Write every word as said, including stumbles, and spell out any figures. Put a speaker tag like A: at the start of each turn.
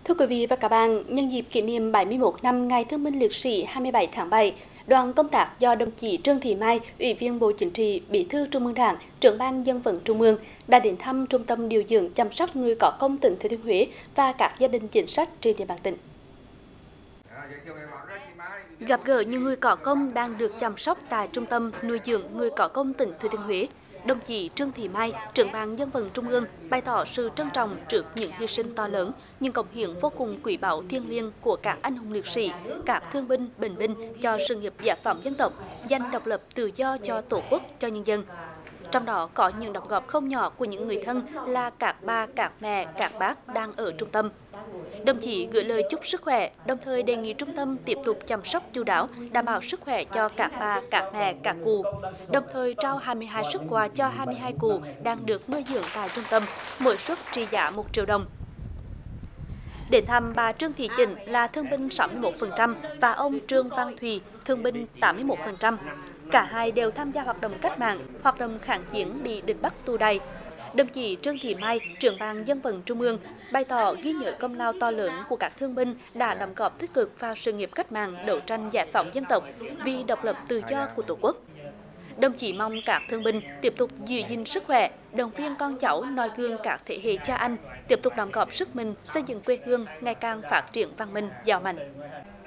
A: Thưa quý vị và các bạn, nhân dịp kỷ niệm bảy mươi mốt năm Ngày Thương binh Liệt sĩ hai mươi bảy tháng bảy, đoàn công tác do đồng chí Trương Thị Mai, Ủy viên Bộ Chính trị, Bí thư Trung ương Đảng, Trưởng ban Dân vận Trung ương đã đến thăm Trung tâm điều dưỡng chăm sóc người có công tỉnh Thừa Thiên Huế và các gia đình chính sách trên địa bàn tỉnh. Gặp gỡ những người có công đang được chăm sóc tại Trung tâm nuôi dưỡng người có công tỉnh Thừa Thiên Huế, đồng chí Trương Thị Mai, Trưởng ban Dân vận Trung ương bày tỏ sự trân trọng trước những hy sinh to lớn, những cống hiến vô cùng quý báu thiêng liêng của các anh hùng liệt sĩ, các thương binh, bệnh binh cho sự nghiệp giải phóng dân tộc, giành độc lập tự do cho Tổ quốc, cho nhân dân. Trong đó có những đóng góp không nhỏ của những người thân là các ba, các mẹ, các bác đang ở trung tâm. Đồng chí gửi lời chúc sức khỏe, đồng thời đề nghị trung tâm tiếp tục chăm sóc chu đáo, đảm bảo sức khỏe cho các bà, các mẹ, các cụ. Đồng thời trao hai mươi hai suất quà cho hai mươi hai cụ đang được nuôi dưỡng tại trung tâm, mỗi suất trị giá một triệu đồng. Đến thăm bà Trương Thị Chỉnh là thương binh sáu mươi mốt phần trăm và ông Trương Văn Thùy, thương binh tám mươi mốt phần trăm. Cả hai đều tham gia hoạt động cách mạng, hoạt động kháng chiến bị địch bắt tù đày. Đồng chí Trương Thị Mai, Trưởng ban Dân vận Trung ương, bày tỏ ghi nhớ công lao to lớn của các thương binh đã đóng góp tích cực vào sự nghiệp cách mạng đấu tranh giải phóng dân tộc vì độc lập tự do của Tổ quốc. Đồng chí mong các thương binh tiếp tục giữ gìn sức khỏe, động viên con cháu noi gương các thế hệ cha anh, tiếp tục đóng góp sức mình xây dựng quê hương ngày càng phát triển văn minh, giàu mạnh.